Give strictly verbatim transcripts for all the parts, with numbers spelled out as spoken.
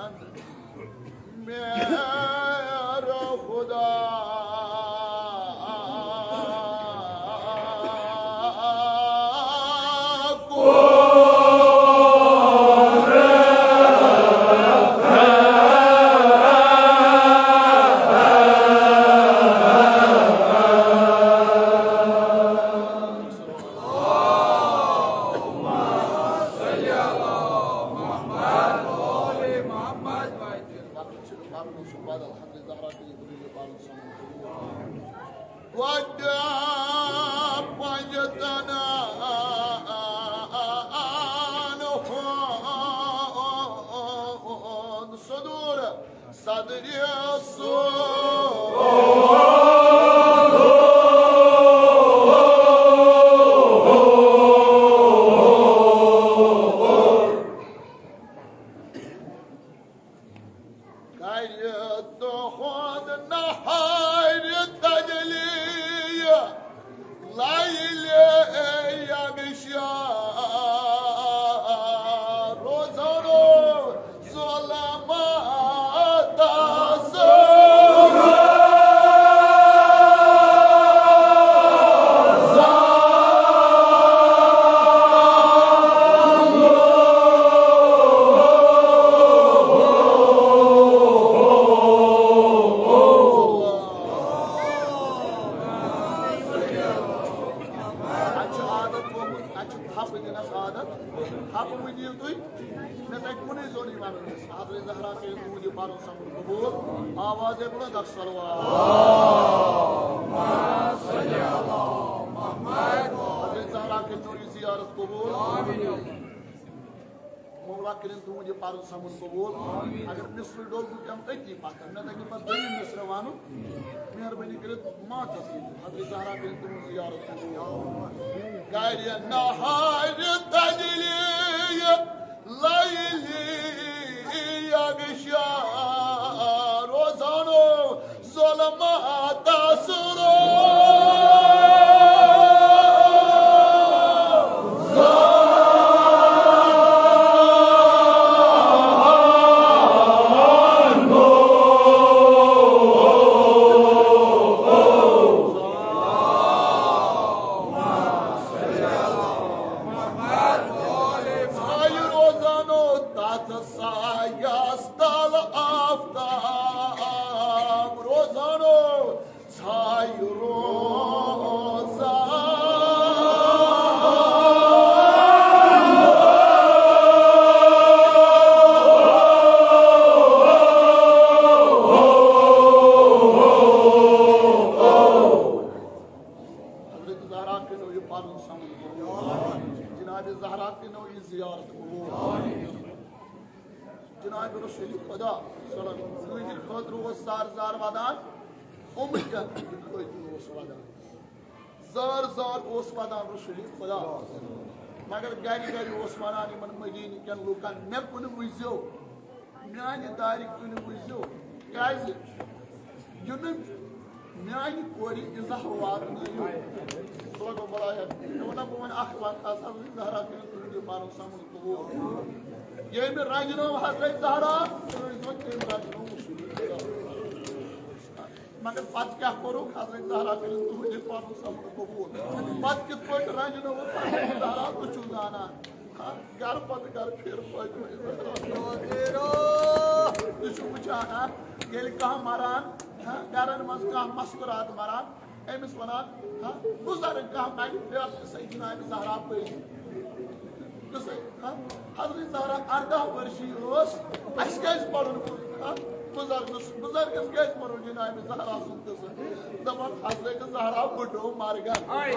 मेरा खुदा मेहरबानी कर माता हज़रत ज़हरा के तुम ज़ियारत गाड़िया नहार तजली लैली यगशा रोज़ानो ज़ुल्मा तासुरो मगर गाड़ी गाड़ी वन मदीन कन लूकन मे कुन वो मान दारि कुन वो क्या मान कोर इज़ह वात वन ज़हरा पान समन कबूल ये रजनो हज़रत ज़हरा मगर पत क्या करो हज़रत ज़हरा तुझे पान समन कबूल पत कित पे रजनो ज़हरा तुझ जाना घर पत घर फिर वुचान ये कह मरान गरन मज कह मस्कुरात मरान अमिस वन बुजुर्ग कह मन जनाब ज़हरा पे हज़रत ज़हरा अर्दह वर्षी अस पढ़न बुजुर्गस बुजुर्गस क्या पढ़ो जनाब ज़हरा सुन दपान हज़रत ज़हरा बुढ़ो मारगन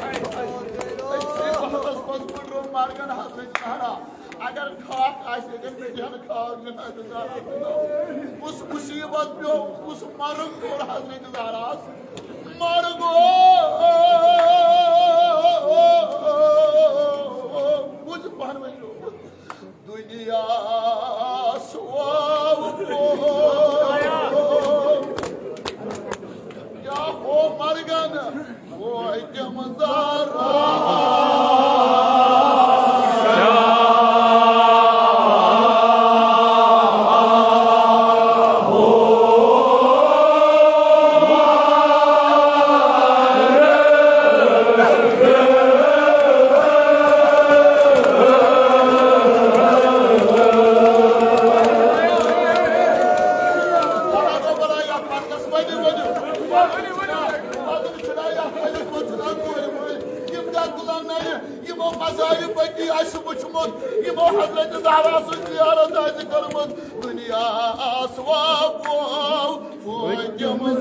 बुढ़ो मारगन हज़रत ज़हरा अगर खाक आन खाक जनाब ज़हरा उस मुसीबत पे उस मर्ग और हज़रत ज़हरा मर्गो मुझ पहन दुनिया क्या हो मरगन वो मज़ारा Zahra ziyaret ediklerimiz dünya asvabı fıydımız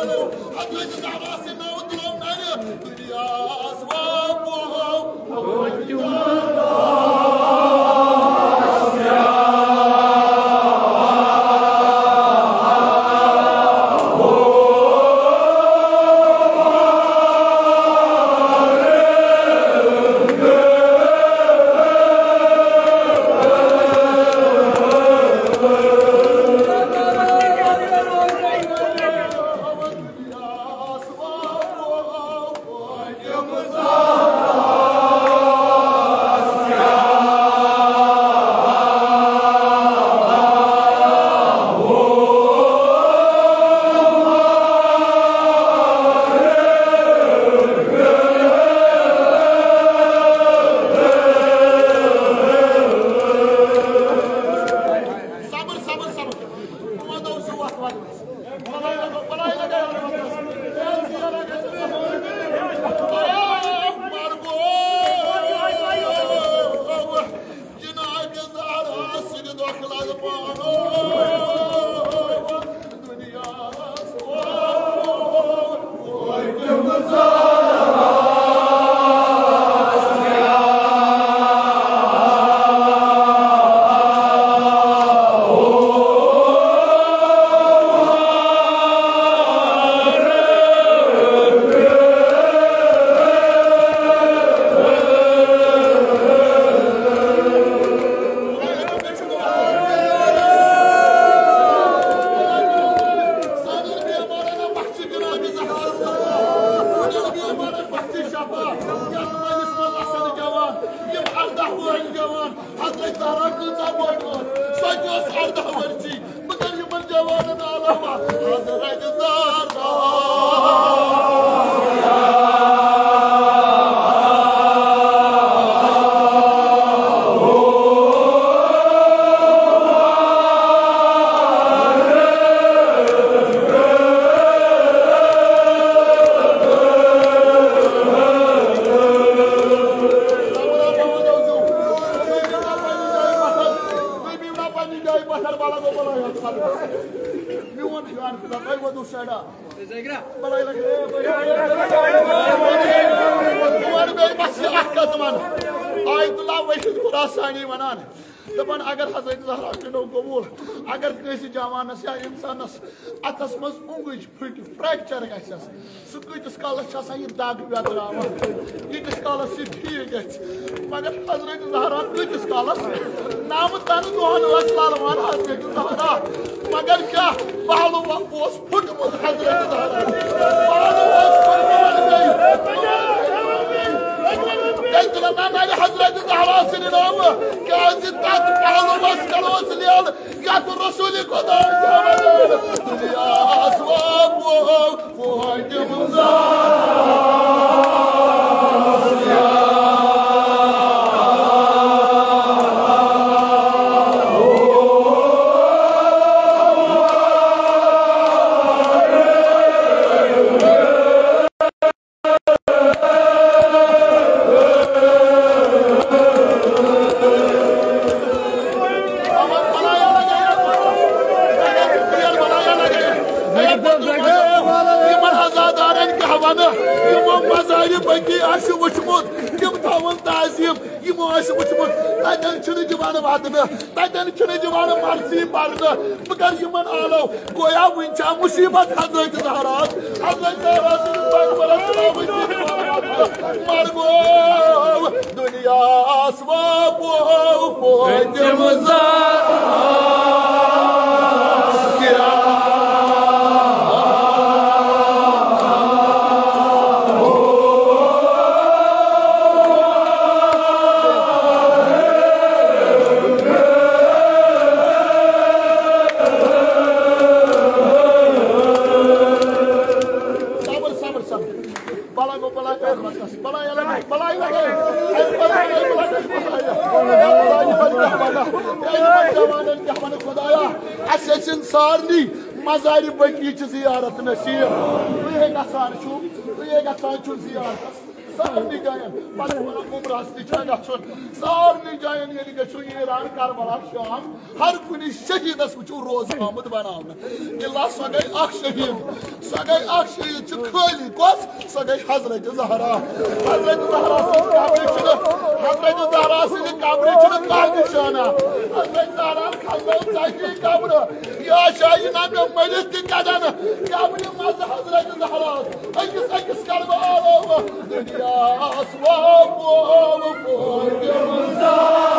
अगर हजरत ज़हरा करो कबूल अगर किसी जवानस या इंसानस अतस मज उंगज फट फ्रैक्चर गसस सह कतिस कालस यह दाग व्यत्रावान कतिस कालस यह ठीक ग मगर हजरत ज़हरा कतिस कालस नाम तन दोहन ललवान हजरत ज़हरा मगर क्या पहलू फुटमुत हजरत ज़हरा पहलू हजरत ज़हरा सनाम क्या तथ पहलुस कलोस लेल यथ रसूल खुदा दुनियास मगर यमन आलो गोया वंचा मुसीबत हजरत ज़हरा हजरत ज़हरा मरगो दुनिया सारनी मज़ार बकी जियारत नसीब तुम गसान जियारत सारनी जायन पत वना उमरास ति छ गछुन सारनी जायन यदि गछु ईरान करबला शाम हर कुनि शहीदस वचु रोज आमद बनावन इल्ला सगै अख शहीद सगै अख शहीद छ खाली कोस सगै हजरत ज़हरा हजरत ज़हरा से काबरे छ हजरत ज़हरा से काबरे छ का निशाना हजरत ज़हरा खल्लो चाहिए काबर या शाहीना में मलिक कदन काबरे मज हजरत ज़हरा अकिस अकिस करबा आलो दुनिया अस्वाब वो के मुजा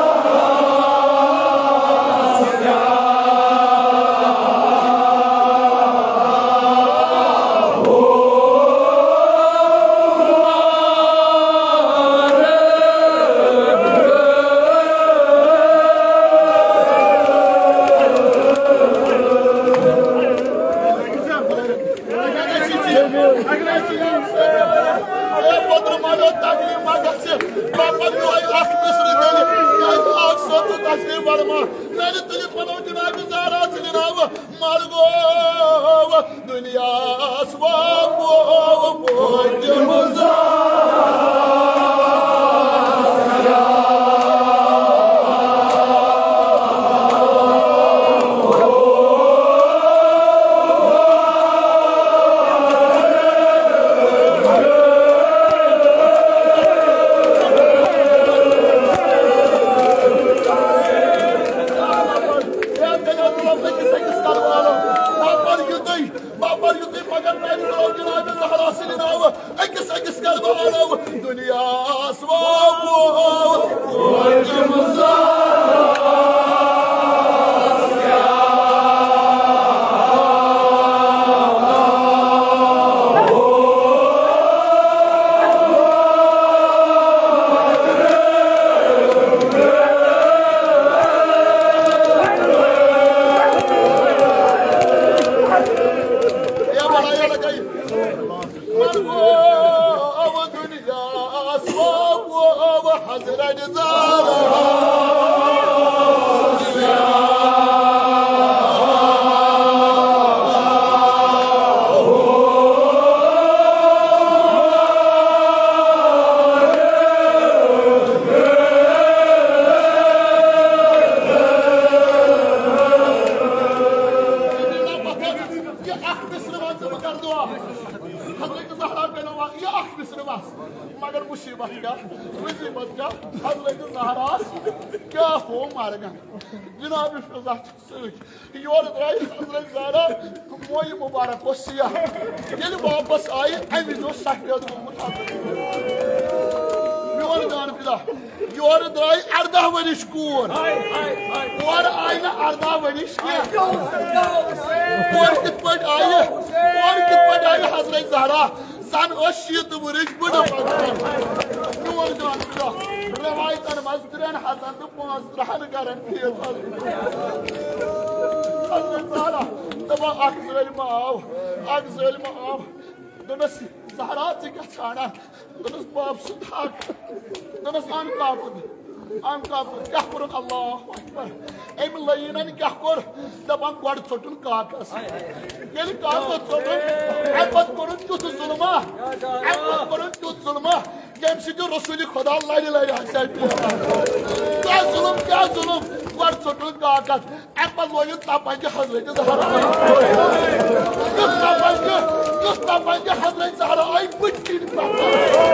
वापस आए योर द्राय अर्दह वरिश कूर और आय ना अर्दह वरिश और कित पट आय और कित पट आय हजरत ज़हरा सन शीत वरिश बड़ योर जान रवायतन मज त्रेन हसन तो पांच त्रहन करन हजरत ज़हरा दबा अख ज़लिम आव अख ज़लिम आव दोनस ज़हरा से क्या छाना दोनस बाप सुधाक दोनस आन कापुद आन कापुद क्या करुन अल्लाह अकबर एम लयिनन क्या कर दबान गड छोटुन काकस येल काकस छोटुन अबत करुन तुत जुल्मा अबत करुन तुत जुल्मा जेम से जो रसूल खुदा लाइले लाइले हसन क्या जुल्म क्या जुल्म गड छोटुन काकस अबत लोयन तापन के हजरत ज़हरा युस तापन के युस तापन के हजरत ज़हरा आई बुटकिन पाता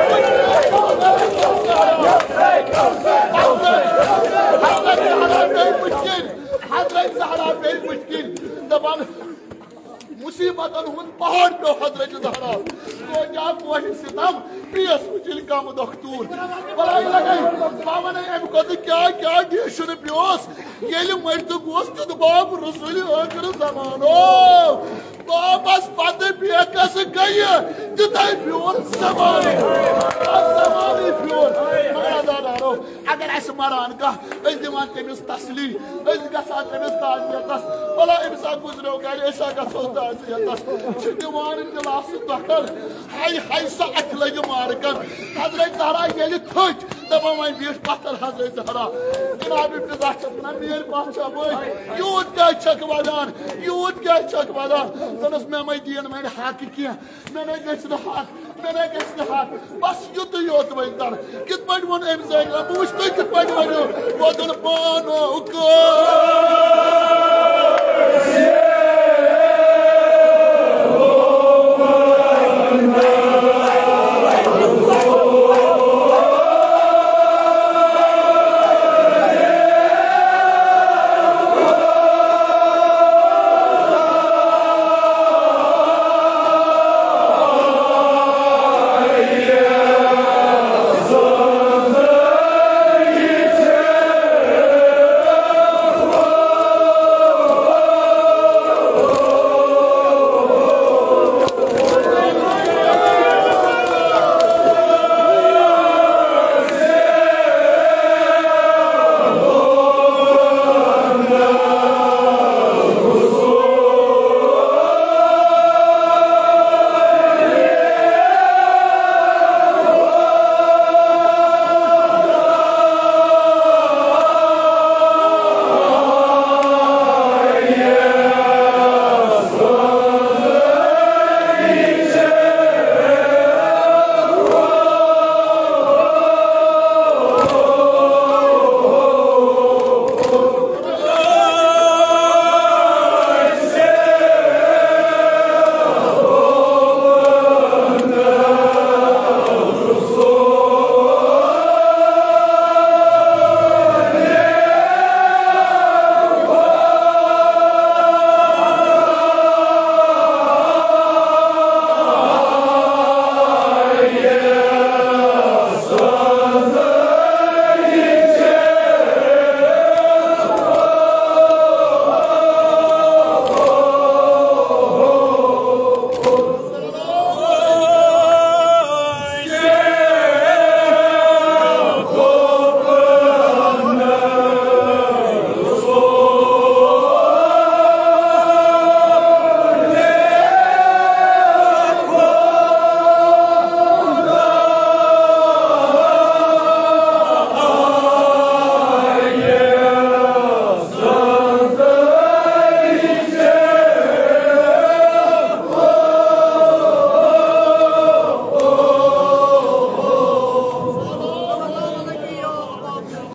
हजरत ज़हरा पे मुश्किल दबान मुसीबत हुन पहाड़ पे हजरत ज़हरा तो क्या कोई सितम पीएस मुझिल काम दख्तूर बलाई लगाई बाबा ने एम को क्या क्या डिशन पियोस येले मर्द गोस्त बाब रसूल आखिर जमानो बाबस पाते पिया कैसे गई जुदाई प्योर जमाने जमाने प्योर मगर दादारो अगर ऐसे मरान का इस दिमाग के मिस तसली इस का साथ में मिस ताजियतस भला इंसान गुजरो का ऐसा का सोता है दिवान दिलास तखल हाय हाय सा अखलज मारकन हजरत ज़हरा ये थच दपा वह बीठ पत्थर हजरत जहरा जनाब इब्न ज़ाहर ना मेरे बादशाह भाई यूत क्या छक वदान यूत क्या छक वदान तनस मैं मैं दीन मैंने हक किया मैंने गस हक मैंने गस हक बस युत योत वही कर कित पट वन एम ज़ाहरा मुझ तो कित पट वनो वो तो पानो को